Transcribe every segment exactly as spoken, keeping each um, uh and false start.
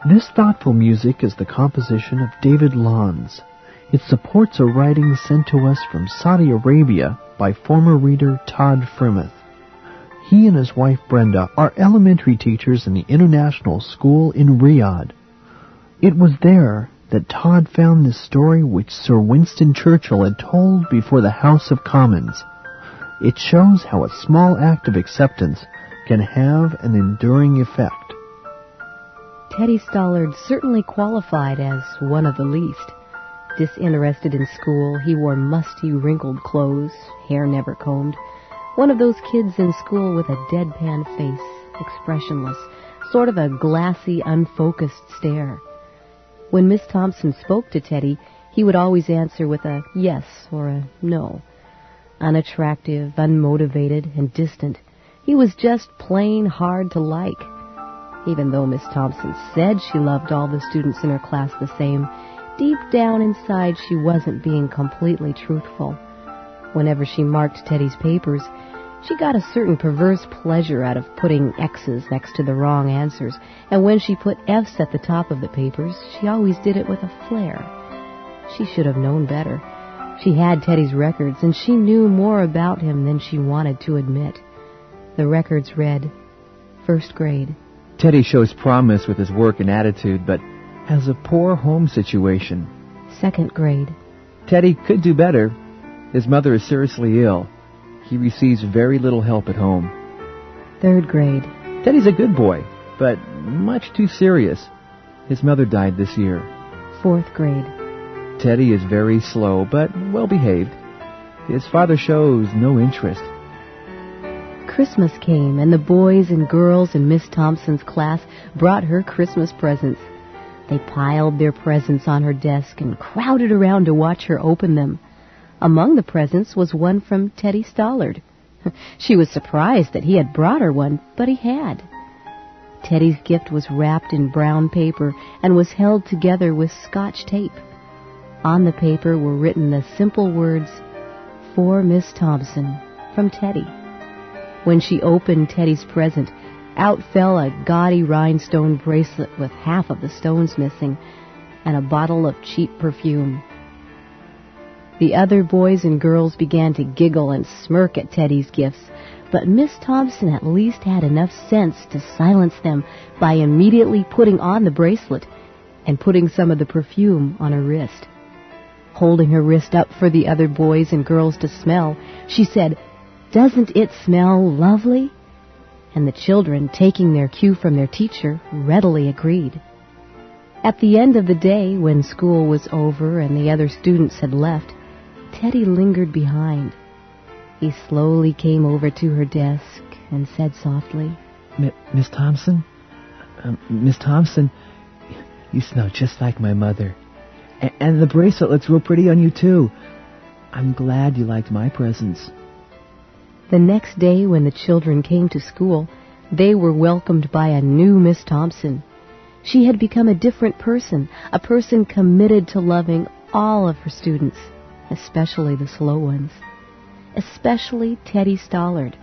This thoughtful music is the composition of David Lanz. It supports a writing sent to us from Saudi Arabia by former reader Bud Frimoth. He and his wife Brenda are elementary teachers in the International School in Riyadh. It was there that Todd found this story which Sir Winston Churchill had told before the House of Commons. It shows how a small act of acceptance can have an enduring effect. Teddy Stallard certainly qualified as one of the least. Disinterested in school, he wore musty, wrinkled clothes, hair never combed. One of those kids in school with a deadpan face, expressionless, sort of a glassy, unfocused stare. When Miss Thompson spoke to Teddy, he would always answer with a yes or a no. Unattractive, unmotivated, and distant, he was just plain hard to like. Even though Miss Thompson said she loved all the students in her class the same, deep down inside she wasn't being completely truthful. Whenever she marked Teddy's papers, she got a certain perverse pleasure out of putting X's next to the wrong answers, and when she put F's at the top of the papers, she always did it with a flair. She should have known better. She had Teddy's records, and she knew more about him than she wanted to admit. The records read, first grade. Teddy shows promise with his work and attitude, but has a poor home situation. Second grade. Teddy could do better. His mother is seriously ill. He receives very little help at home. Third grade. Teddy's a good boy, but much too serious. His mother died this year. Fourth grade. Teddy is very slow, but well-behaved. His father shows no interest. Christmas came, and the boys and girls in Miss Thompson's class brought her Christmas presents. They piled their presents on her desk and crowded around to watch her open them. Among the presents was one from Teddy Stallard. She was surprised that he had brought her one, but he had. Teddy's gift was wrapped in brown paper and was held together with Scotch tape. On the paper were written the simple words, "For Miss Thompson, from Teddy." When she opened Teddy's present, out fell a gaudy rhinestone bracelet with half of the stones missing, and a bottle of cheap perfume. The other boys and girls began to giggle and smirk at Teddy's gifts, but Miss Thompson at least had enough sense to silence them by immediately putting on the bracelet and putting some of the perfume on her wrist. Holding her wrist up for the other boys and girls to smell, she said, "Doesn't it smell lovely?" And the children, taking their cue from their teacher, readily agreed. At the end of the day, when school was over and the other students had left, Teddy lingered behind. He slowly came over to her desk and said softly, M- Miss Thompson? Uh, Miss Thompson, you smell just like my mother. A- and the bracelet looks real pretty on you, too. I'm glad you liked my presents. The next day, when the children came to school, they were welcomed by a new Miss Thompson. She had become a different person, a person committed to loving all of her students, especially the slow ones, especially Teddy Stallard.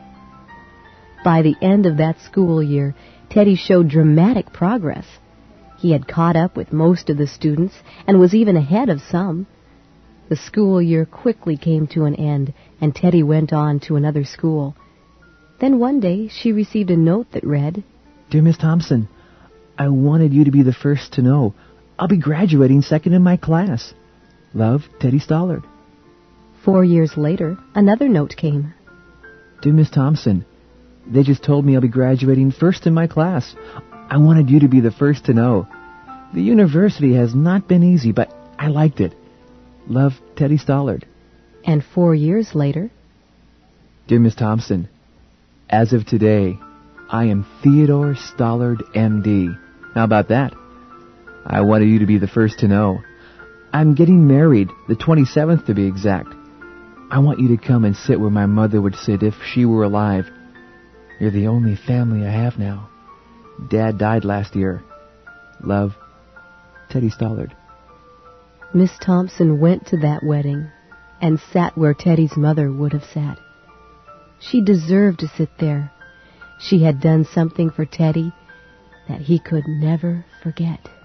By the end of that school year, Teddy showed dramatic progress. He had caught up with most of the students and was even ahead of some. The school year quickly came to an end, and Teddy went on to another school. Then one day she received a note that read, "Dear Miss Thompson, I wanted you to be the first to know. I'll be graduating second in my class. Love, Teddy Stallard." Four years later, another note came. "Dear Miss Thompson, they just told me I'll be graduating first in my class. I wanted you to be the first to know. The university has not been easy, but I liked it. Love, Teddy Stallard." And four years later, "Dear Miss Thompson, as of today, I am Theodore Stallard, M D How about that? I wanted you to be the first to know. I'm getting married, the twenty-seventh to be exact. I want you to come and sit where my mother would sit if she were alive. You're the only family I have now. Dad died last year. Love, Teddy Stallard." Miss Thompson went to that wedding and sat where Teddy's mother would have sat. She deserved to sit there. She had done something for Teddy, that he could never forget.